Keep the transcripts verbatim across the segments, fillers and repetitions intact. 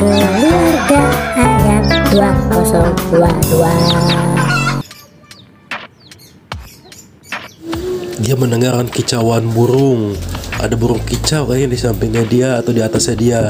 keluarga ayam dua nol dua dua. Dia mendengarkan kicauan burung. Ada burung kicau kayaknya di sampingnya dia atau di atasnya dia.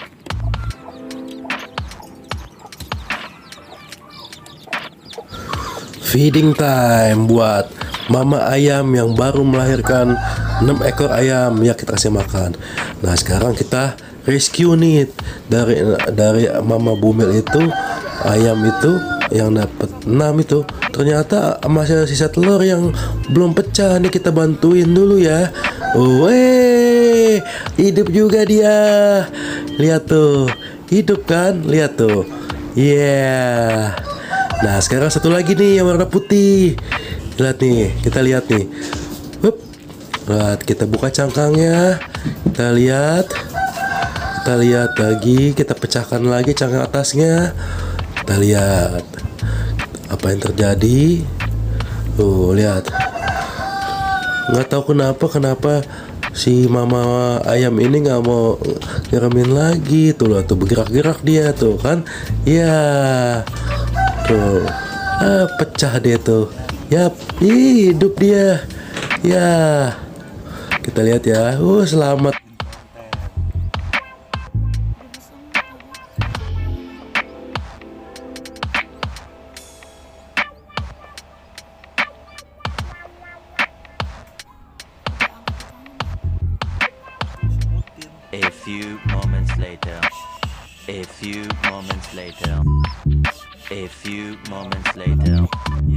Feeding time buat mama ayam yang baru melahirkan enam ekor ayam. Ya, kita kasih makan. Nah, sekarang kita rescue nih dari dari mama bumil itu, ayam itu yang dapat enam itu ternyata masih ada sisa telur yang belum pecah nih, kita bantuin dulu ya. Weh, hidup juga dia. Lihat tuh, hidup kan? Lihat tuh. Iya. Yeah. Nah, sekarang satu lagi nih yang warna putih. Lihat nih, kita lihat nih. Hup. Lihat, kita buka cangkangnya. Kita lihat. Kita lihat lagi, kita pecahkan lagi cangkang atasnya. Kita lihat apa yang terjadi. Tuh, lihat. Nggak tahu kenapa kenapa si mama ayam ini nggak mau ngiramin lagi. Tuh loh, tuh bergerak-gerak dia tuh kan. Ya, tuh, ah, pecah dia tuh. Yap, hidup dia. Ya, kita lihat ya. Uh, selamat. A few moments later. A few moments later. A few moments later.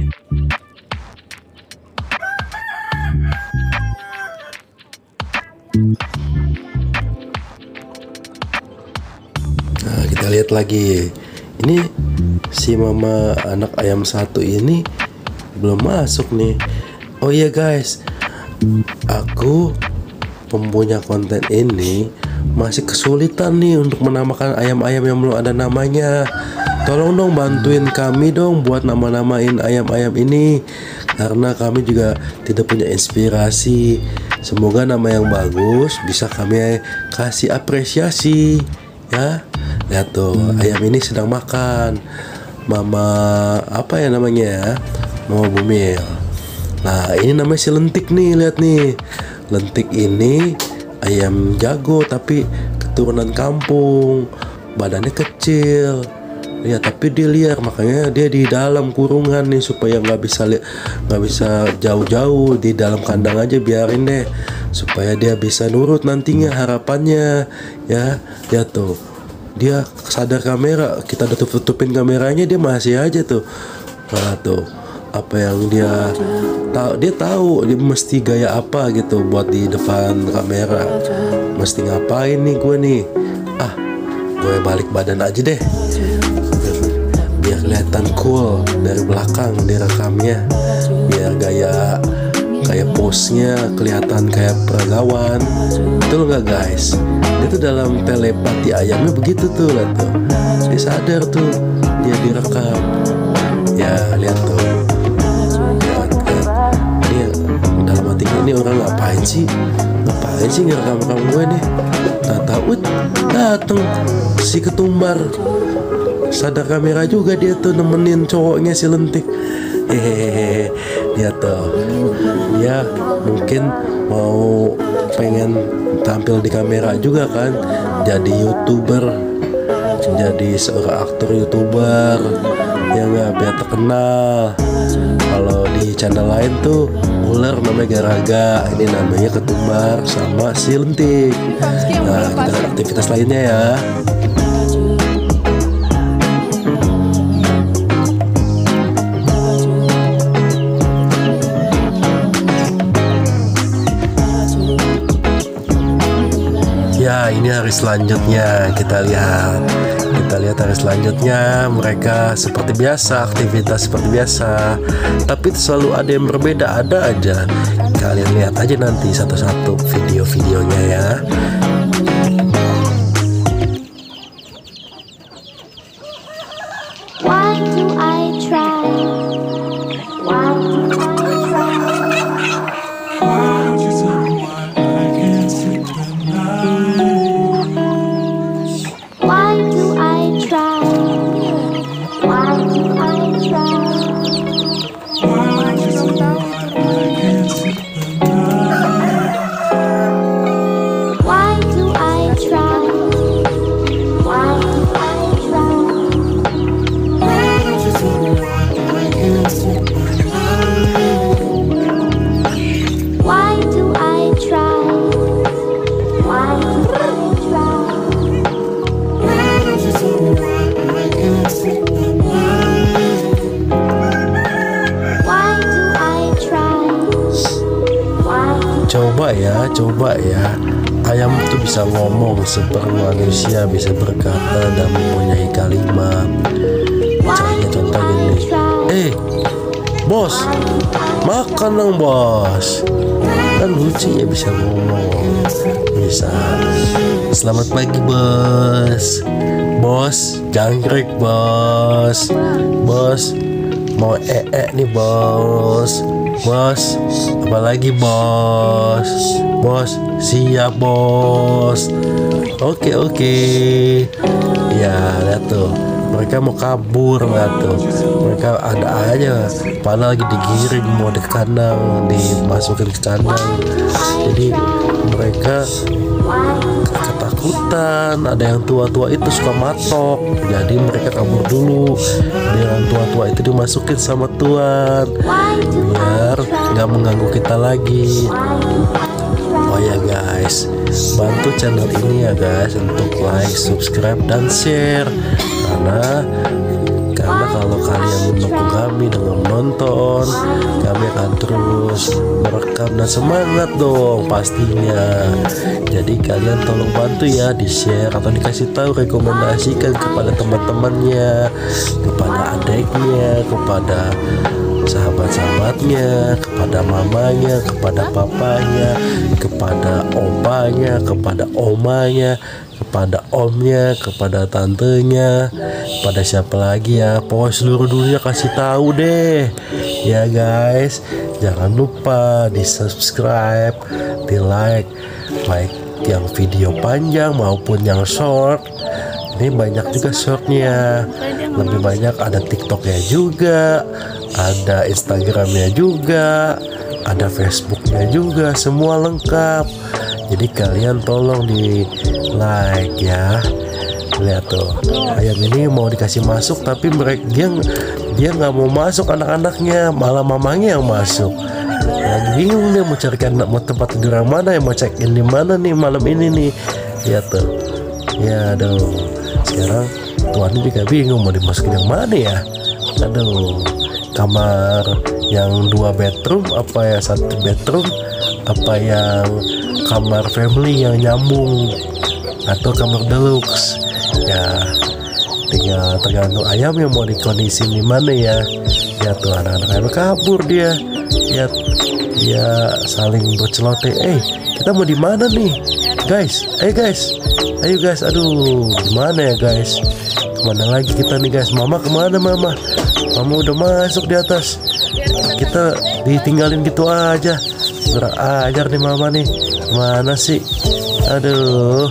Nah, kita lihat lagi. Ini si mama anak ayam satu ini belum masuk nih. Oh iya guys, aku pempunya konten ini masih kesulitan nih untuk menamakan ayam-ayam yang belum ada namanya. Tolong dong bantuin kami dong buat nama-namain ayam-ayam ini, karena kami juga tidak punya inspirasi. Semoga nama yang bagus bisa kami kasih apresiasi ya. Lihat tuh, ayam ini sedang makan. Mama apa ya namanya ya? Mama bumil. Nah, ini namanya si lentik nih, lihat nih. Lentik ini ayam jago tapi keturunan kampung, badannya kecil ya, tapi dia liar, makanya dia di dalam kurungan nih supaya nggak bisa nggak bisa jauh-jauh, di dalam kandang aja biarin deh supaya dia bisa nurut nantinya harapannya ya. Ya tuh, dia sadar kamera, kita udah tutup-tutupin kameranya, dia masih aja tuh. Nah tuh, apa yang dia tahu, dia tahu dia mesti gaya apa gitu buat di depan kamera, mesti ngapain nih gue nih. Ah, gue balik badan aja deh biar kelihatan cool dari belakang direkamnya, biar gaya kayak pose-nya kelihatan kayak peragawan. Betul nggak guys? Itu dalam telepati ayamnya begitu tuh, lihat tuh, dia sadar tuh dia direkam ya. Lihat tuh, ini orang ngapain sih ngapain sih ngerekam-rekam gue nih. Tak tahu dateng si ketumbar, sadar kamera juga dia tuh nemenin cowoknya si lentik. Hehehe, dia tuh dia mungkin mau pengen tampil di kamera juga kan, jadi youtuber, jadi seorang aktor youtuber yang nggak biar terkenal. Kalau di channel lain tuh ular namanya Garaga, ini namanya ketumbar sama si lentik. Nah, kita lihat aktivitas lainnya ya. Ya, ini hari selanjutnya, kita lihat. Kita lihat hari selanjutnya, mereka seperti biasa, aktivitas seperti biasa. Tapi selalu ada yang berbeda, ada aja. Kalian lihat aja nanti satu-satu video-videonya ya. Why do I try? Why do I try? Why do I coba ya, ayam itu bisa ngomong seperti manusia, bisa berkata dan mempunyai kalimat. Misalnya contoh gini, eh bos, makan dong bos. Kan lucu ya, bisa ngomong. Bisa, selamat pagi bos. Bos, jangkrik bos. Bos, mau ee nih bos. Bos, apalagi bos. Bos, siap bos. Oke oke. Ya lihat tuh, mereka mau kabur nggak tuh? Mereka ada aja, padahal lagi digiring mau di kandang, dimasukin ke kandang. Jadi mereka ketakutan. Ada yang tua-tua itu suka matok, jadi mereka kabur dulu. Biar tua-tua itu dimasukin sama tuan, biar nggak mengganggu kita lagi. Oh ya guys, bantu channel ini ya guys untuk like, subscribe, dan share. Karena karena kalau kalian mendukung kami dengan menonton, kami akan terus merekam dan semangat dong pastinya. Jadi kalian tolong bantu ya, di share atau dikasih tahu, rekomendasikan kepada teman-temannya, kepada adiknya, kepada sahabat-sahabatnya, kepada mamanya, kepada papanya, kepada opanya, kepada omanya, kepada omnya, kepada tantenya, pada siapa lagi ya, pokoknya seluruh dunia kasih tahu deh ya guys. Jangan lupa di subscribe, di like, like yang video panjang maupun yang short. Ini banyak juga shortnya, lebih banyak ada TikToknya juga, ada Instagramnya juga, ada Facebooknya juga, semua lengkap. Jadi kalian tolong di like ya. Lihat tuh, ayam ini mau dikasih masuk tapi mereka dia dia nggak mau masuk, anak-anaknya malah mamanya yang masuk. Lagi bingung nih mau carikan mau tempat tidur yang mana, yang mau check in di mana nih malam ini nih. Lihat tuh, ya aduh. Sekarang tuannya juga bingung mau dimasukin yang mana ya. Aduh, kamar yang dua bedroom apa ya, satu bedroom apa yang kamar family yang nyambung, atau kamar deluxe ya, tinggal tergantung ayam yang mau dikondisiin di mana ya. Ya tuh, anak-anak ayam kabur dia, ya dia saling berceloteh. Eh kita mau di mana nih guys? Eh guys, ayo guys, aduh gimana ya guys, kemana lagi kita nih guys? Mama kemana mama? Mama udah masuk di atas, kita ditinggalin gitu aja. Kurang ajar nih mama nih, mana sih? Aduh,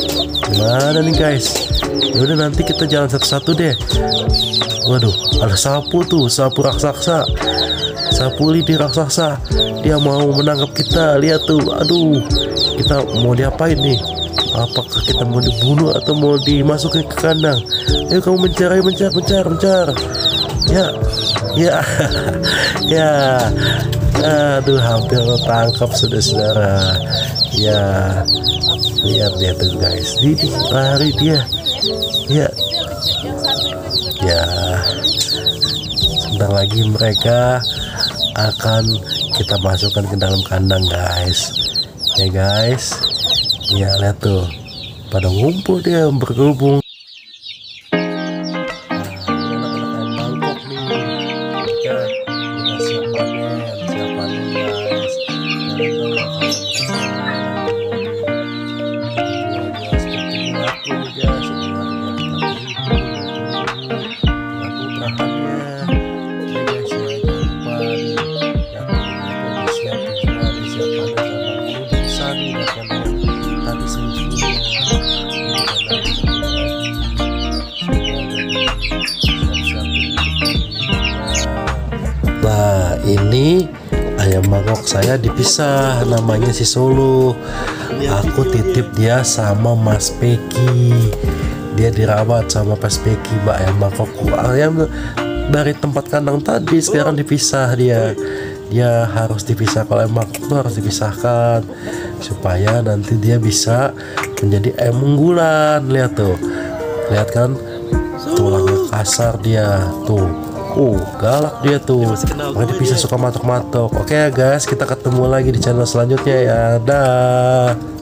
gimana nih guys? Yaudah nanti kita jalan satu-satu deh. Waduh, ada sapu tuh, sapu raksasa, sapu lidi raksasa. Dia mau menangkap kita, lihat tuh. Aduh, kita mau diapain nih? Apakah kita mau dibunuh atau mau dimasukin ke kandang? Ayo kamu mencar, ayo mencar, mencar, mencar. Ya, ya, ya. Aduh, hampir tertangkap saudara-saudara. Ya, lihat dia tuh guys, Didi lari dia. Ya, ya. Sebentar lagi mereka akan kita masukkan ke dalam kandang guys. Ya guys, ya lihat tuh, pada ngumpul dia bergabung. Nah ini ayam mangkok saya dipisah, namanya si Solo. Aku titip dia sama Mas Peki, dia dirawat sama Mas Peki, mbak ayam mangkokku. Ayam dari tempat kandang tadi sekarang dipisah dia. Dia harus dipisah, kalau ayam mangkok tuh harus dipisahkan supaya nanti dia bisa menjadi ayam unggulan. Lihat tuh, lihat kan tulangnya kasar dia tuh. Uh, galak dia tuh. Makanya bisa suka matok-matok. Oke ya guys, kita ketemu lagi di channel selanjutnya ya. Dah.